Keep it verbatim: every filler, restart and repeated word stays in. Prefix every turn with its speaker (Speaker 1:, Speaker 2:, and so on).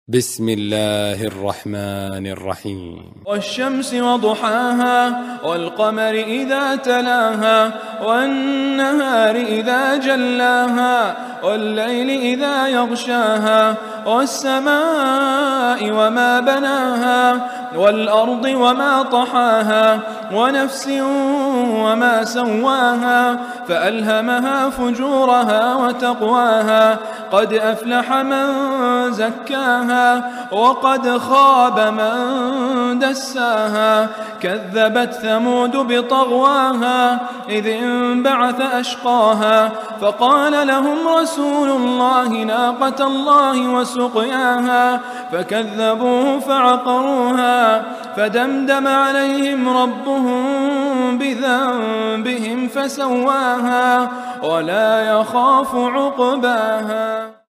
Speaker 1: بسم الله الرحمن الرحيم
Speaker 2: والشمس وضحاها والقمر إذا تلاها والنهار إذا جلاها والليل إذا يغشاها والسماء وما بناها والأرض وما طحاها ونفس وما سواها فألهمها فجورها وتقواها قد أفلح من زكاها وقد خاب من دساها كذبت ثمود بطغواها إذ انبعث أشقاها فقال لهم رسول الله ناقة الله وسقياها فكذبوه فعقروها فدمدم عليهم ربهم بذنبهم فسواها ولا يخاف عقباها.